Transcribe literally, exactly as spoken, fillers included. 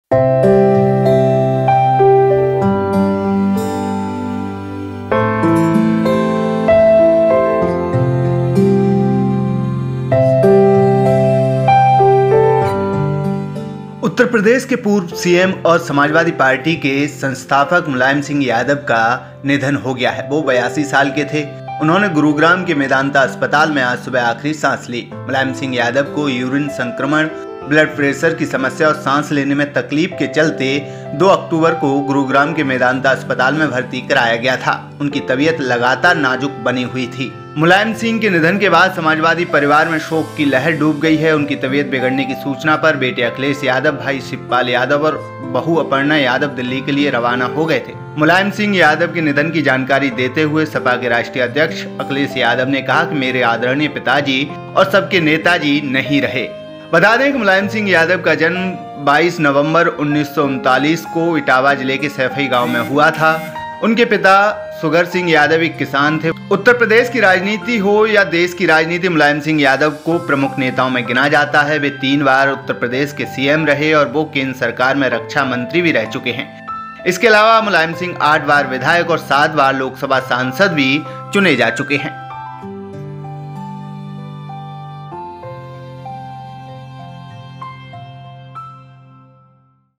उत्तर प्रदेश के पूर्व सीएम और समाजवादी पार्टी के संस्थापक मुलायम सिंह यादव का निधन हो गया है। वो बयासी साल के थे। उन्होंने गुरुग्राम के मेदांता अस्पताल में आज सुबह आखिरी सांस ली। मुलायम सिंह यादव को यूरिन संक्रमण, ब्लड प्रेशर की समस्या और सांस लेने में तकलीफ के चलते दो अक्टूबर को गुरुग्राम के मेदांता अस्पताल में भर्ती कराया गया था। उनकी तबीयत लगातार नाजुक बनी हुई थी। मुलायम सिंह के निधन के बाद समाजवादी परिवार में शोक की लहर डूब गई है। उनकी तबीयत बिगड़ने की सूचना पर बेटे अखिलेश यादव, भाई शिवपाल यादव और बहू अपर्णा यादव दिल्ली के लिए रवाना हो गए थे। मुलायम सिंह यादव के निधन की जानकारी देते हुए सपा के राष्ट्रीय अध्यक्ष अखिलेश यादव ने कहा कि मेरे आदरणीय पिताजी और सबके नेताजी नहीं रहे। बता दें कि मुलायम सिंह यादव का जन्म बाईस नवंबर उन्नीस सौ उनतालीस को इटावा जिले के सैफई गांव में हुआ था। उनके पिता सुगर सिंह यादव एक किसान थे। उत्तर प्रदेश की राजनीति हो या देश की राजनीति, मुलायम सिंह यादव को प्रमुख नेताओं में गिना जाता है। वे तीन बार उत्तर प्रदेश के सीएम रहे और वो केंद्र सरकार में रक्षा मंत्री भी रह चुके हैं। इसके अलावा मुलायम सिंह आठ बार विधायक और सात बार लोकसभा सांसद भी चुने जा चुके हैं।